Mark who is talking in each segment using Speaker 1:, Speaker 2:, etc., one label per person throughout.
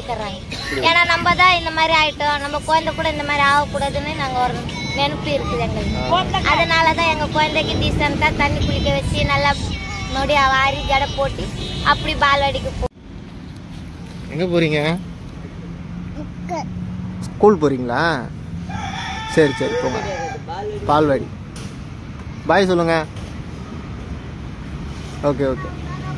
Speaker 1: ஏன்னா நம்ம தான் இந்த மாதிரி ஆயிட்டோம், நம்ம குழந்தை கூட இந்த மாதிரி ஆகக்கூடாதுன்னு நாங்க ஒரு நினைப்பு இருக்குது எங்களுக்கு. அதனாலதான் எங்க குழந்தைக்கு டீசெண்டா தண்ணி குளிக்க வச்சு நல்லா நொடி வாரி ஜடை போட்டு அப்படி பால்வாடிக்கு
Speaker 2: எங்க போறீங்க? ஸ்கூல் போறீங்களா? சரி சரி போங்க. பால்வாடி. பாய் சொல்லுங்க. Okay okay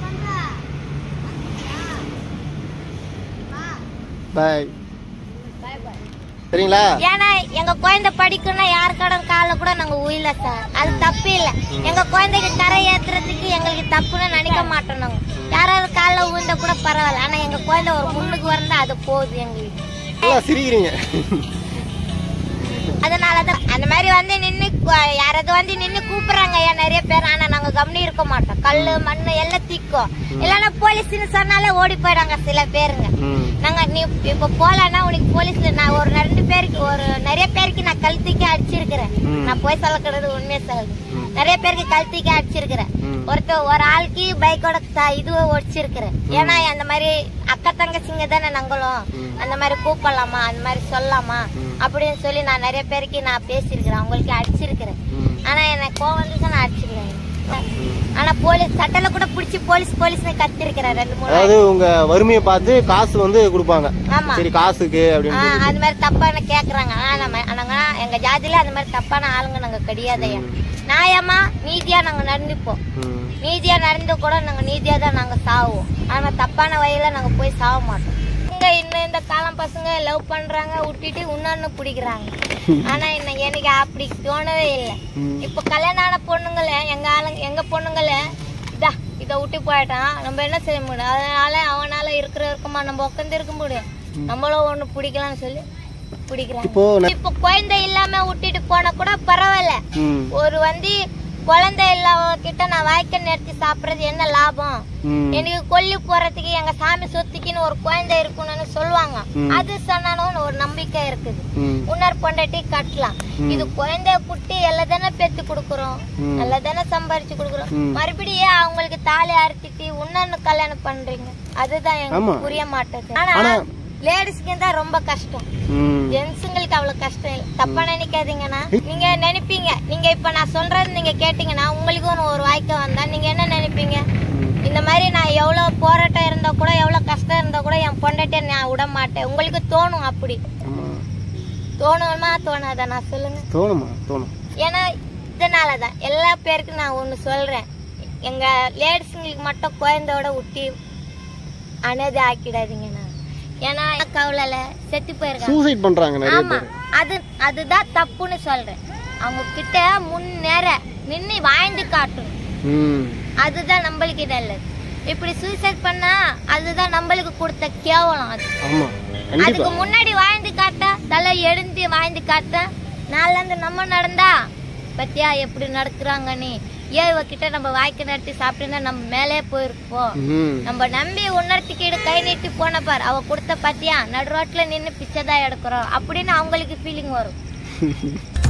Speaker 2: bye. சரிங்களா?
Speaker 1: ஏன்னா எங்க குழந்தை படிக்கணும்னா யார் கடன் கால கூட நாங்க உயில சார், அது தப்பு இல்ல. எங்க குழந்தைக்கு கரை ஏத்துறதுக்கு எங்களுக்கு தப்புன்னு நினைக்க மாட்டோம். நாங்க யாராவது காலில் உழுந்த கூட பரவாயில்ல, ஆனா எங்க குழந்தை ஒரு முன்னுக்கு வந்தா அது போகுது எங்களுக்கு.
Speaker 2: சிரிக்கிறீங்க.
Speaker 1: அதனாலதான் அந்த மாதிரி வந்து நின்று யாராவது வந்து நின்று கூப்பிடுறாங்க நிறைய பேர், ஆனா நாங்க கவனி இருக்க மாட்டோம். கல்லு மண்ணு எல்லாம் திக்கும், இல்லன்னா போலீஸ்ன்னு சொன்னாலே ஓடி போயிடாங்க சில பேருங்க. நாங்க நீ இப்ப போலன்னா உனக்கு போலீஸ்ல நான் ஒரு 2 பேருக்கு ஒரு நிறைய பேருக்கு நான் கழுத்துக்கு அடிச்சிருக்கிறேன். நான் போய் சொல்லக்கூடாது, உண்மையை சொல்லுது. நிறைய பேருக்கு கழுத்துக்கு அடிச்சிருக்கிறேன். ஒரு ஆளுக்கு பைக்கோட இதுவை ஒடிச்சிருக்கிறேன். ஏன்னா அந்த மாதிரி அக்கா தங்கச்சிங்க தானே நாங்களும், அந்த மாதிரி கூப்பிடலாமா அந்த மாதிரி சொல்லலாமா அப்படின்னு சொல்லி நான் நிறைய பேருக்கு நான் பேசியிருக்கிறேன், அவங்களுக்கு அடிச்சிருக்கிறேன். ஆனா எனக்கு கோவம் வந்து நான் அடிச்சிருக்கிறேன். ஆனா போலீஸ் சட்டல கூட பிடிச்சி போலீஸ் கத்திருக்கிறேன் 2-3.
Speaker 2: அதாவது உங்க வறுமையை பார்த்து காசு வந்து கொடுப்பாங்க. சரி காசுக்கு அப்படின்னு
Speaker 1: அந்த மாதிரி தப்பான கேக்குறாங்க. ஆனா எங்க ஜாதியில அந்த மாதிரி தப்பான ஆளுங்க நாங்க கிடையாதையா. நியாயமா நீதியா நாங்க நடந்துப்போம். நீதியா நடந்து கூட நாங்க நீதியா தான் நாங்க சாவோம். ஆனா தப்பான வழியில நாங்க போய் சாவ மாட்டோம். இன்னும் இந்த காலம் பசங்க லவ் பண்றாங்க, விட்டுட்டு இன்னொன்னு பிடிக்கிறாங்க. ஆனா எனக்கு அப்படி தோணவே இல்லை. இப்ப கல்யாணம் ஆன பொண்ணுங்கள எங்க பொண்ணுங்கள இத விட்டு போயிட்டான், நம்ம என்ன செய்ய முடியும்? அதனால அவனால இருக்குமா நம்ம உட்காந்து இருக்க முடியும்? நம்மளும் ஒண்ணு பிடிக்கலாம்னு சொல்லி பிடிக்கிறாங்க. இப்ப குழந்தை இல்லாம விட்டுட்டு போனா கூட பரவாயில்ல. ஒரு வந்து குழந்தை இல்லாம கிட்ட நான் வாய்க்க நிறுத்தி சாப்பிடுறது என்ன லாபம்? எனக்கு கொல்லி போறதுக்கு எங்க சாமி சொத்துக்குன்னு ஒரு குழந்தை இருக்கணும்னு சொல்லுவாங்க. அது சொன்னாலும் ஒரு நம்பிக்கை இருக்குது. உன்னர் பொண்டாட்டி கட்டலாம். இது குழந்தைய குட்டி எல்லாம் தானே பெத்து கொடுக்குறோம், நல்லா தானே சம்பாரிச்சு கொடுக்குறோம். மறுபடியும் அவங்களுக்கு தாலி அறுத்திட்டு உன்னன்னு கல்யாணம் பண்றீங்க, அதுதான் எனக்கு புரிய மாட்டேது. ஆனா லேடிஸ்க்கு தான் ரொம்ப கஷ்டம், ஜென்ஸுங்களுக்கு அவ்வளவு கஷ்டம் இல்லை. தப்பா நினைக்காதீங்கன்னா நீங்க நினைப்பீங்க, நீங்க இப்ப நான் சொல்றது நீங்க கேட்டீங்கன்னா உங்களுக்கு ஒரு வாய்க்க வந்தா நீங்க என்ன நினைப்பீங்க? இந்த மாதிரி நான் எவ்வளவு போராட்டம் இருந்தா கூட எவ்வளவு கஷ்டம் இருந்தா கூட என் பொண்டாட்டிய நான் விட மாட்டேன் உங்களுக்கு தோணும். அப்படி தோணுமா தோணாதா? நான் சொல்லுங்க.
Speaker 2: தோணும்.
Speaker 1: ஏன்னா இதனாலதான் எல்லா பேருக்கும் நான் ஒண்ணு சொல்றேன், எங்க லேடிஸுங்களுக்கு மட்டும் குழந்தையோட விட்டி அனதி ஆக்கிடாதீங்கண்ணா. ஏன்னா கவலைல செத்து போயிருக்காங்க. ஆமா, அதுதான் தப்புன்னு சொல்றேன். அவங்க கிட்ட முன்னேற நின்னு வாழ்ந்து காட்டணும், அதுதான் நம்மளுக்கு நல்லது. இப்படி சூசைட் பண்ணா அதுதான் நம்மளுக்கு கொடுத்த கேவலம். அதுக்கு முன்னாடி வாழ்ந்து காட்டா, தலை எழுந்து வாழ்ந்து காட்டா, நாள்ல இருந்து நம்ம நடந்தா பத்தியா எப்படி நடக்குறாங்க. நீ கிட்ட நம்ம வாய்க்கு நடத்தி சாப்பிட்டு நம்ம மேலே போயிருப்போம். நம்ம நம்பி உணர்த்திக்கிட்டு கை நீட்டி போன பார், அவ கொடுத்த பத்தியா நடு ரோட்ல நின்று பிச்சைதான் எடுக்கிறோம் அப்படின்னு அவங்களுக்கு ஃபீலிங் வரும்.